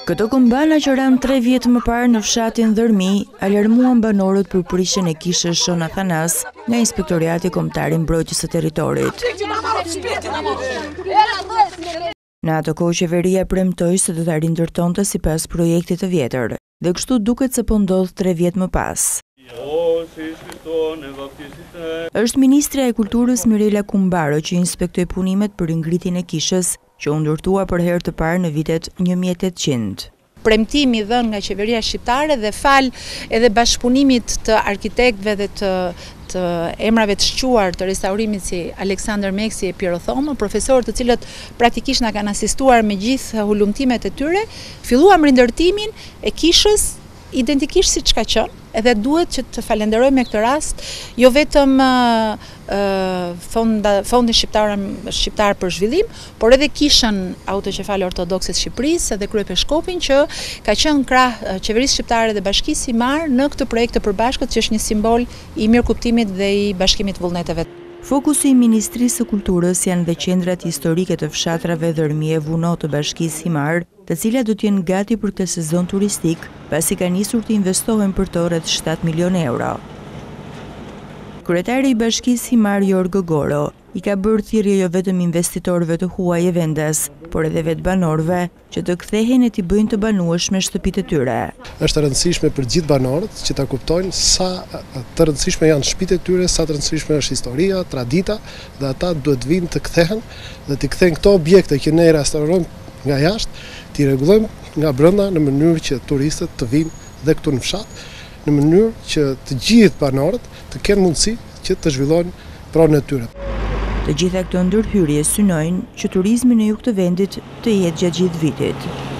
Këto këmbana që ranë 3 vjet më parë në fshatin Dhërmi, alarmuan banorët për prishjen e kishës Shon Athanas nga Inspektorati Kombëtar i Mbrojtjes së Territorit. Në ato kohë qeveria premtoi se do ta rindërtonte sipas projektit të vjetër, dhe kështu duket se po ndodh 3 vjet më pas. Është ministrja e Kulturës Mirela Kumbaro që inspektoi punimet për ngritjen e kishës, që u ndërtua për herë të parë në vitet 1800. Premtimi dhënë nga qeveria shqiptare dhe fal edhe bashkëpunimit të arkitektëve dhe të emrave të shquar të restaurimit si Aleksandër Meksi e Piero Thomo, profesorë të cilët praktikisht na kanë asistuar me gjithë hulumtimet e tyre, filluam rindërtimin e kishës identikisht siç ka qenë, edhe duhet që të falenderoj me këtë rast, jo vetëm Fondin Shqiptar për Zhvillim, por edhe Kishën Autoqefale Ortodokse të Shqipërisë edhe Kryepeshkopin që ka qenë krah qeverisë shqiptare dhe bashkisë Himar në këtë projekt të përbashkët që është një simbol i mirëkuptimit dhe i bashkimit vullneteve. Fokusi i Ministrisë së Kulturës janë dhe qendrat historike të fshatrave Dhërmi e Vunot të bashkisë Himar, të cilat do të jenë gati për këtë sezon turistik, pasi ka nisur të investohen për to rreth 7 milionë euro. Kryetari i bashkisë Himar Jorgo Goro i ka bërë thirrje jo vetëm investitorëve të huaj e vendas, por edhe vetë banorëve që të kthehen e t'i bëjnë të banueshme shtëpitë e tyre. Është e rëndësishme për gjithë banorët që ta kuptojnë sa të rëndësishme janë shtëpitë e tyre, sa të rëndësishme është historia, tradita, dhe ata duhet vinë të kthehen dhe të kthejnë këto objekte që ne restaurojmë nga jashtë, t'i rregullojmë nga brenda në mënyrë që turistët të vinë dhe këtu në fshat, në mënyrë që të gjithë banorët të kenë mundësi që të zhvillojnë pronën e tyre. Të gjitha këto ndërhyrje synojnë që turizmi në jug të vendit të jetë gjatë gjithë vitit.